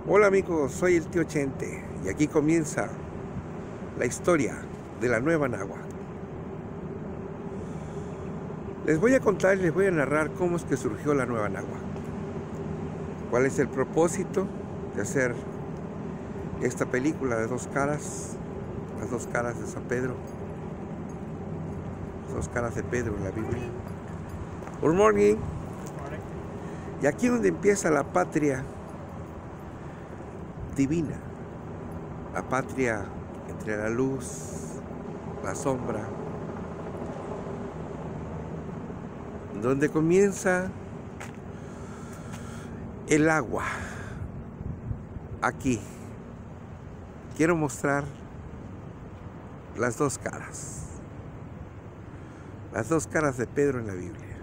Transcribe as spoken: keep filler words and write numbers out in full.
Hola amigos, soy el tío Chente y aquí comienza la historia de la Nueva Anáhuac. Les voy a contar y les voy a narrar cómo es que surgió la Nueva Anáhuac. ¿Cuál es el propósito de hacer esta película de dos caras? Las dos caras de San Pedro. Las dos caras de Pedro en la Biblia. Good morning. Y aquí es donde empieza la patria divina, la patria entre la luz, la sombra, donde comienza el agua. Aquí quiero mostrar las dos caras, las dos caras de Pedro en la Biblia.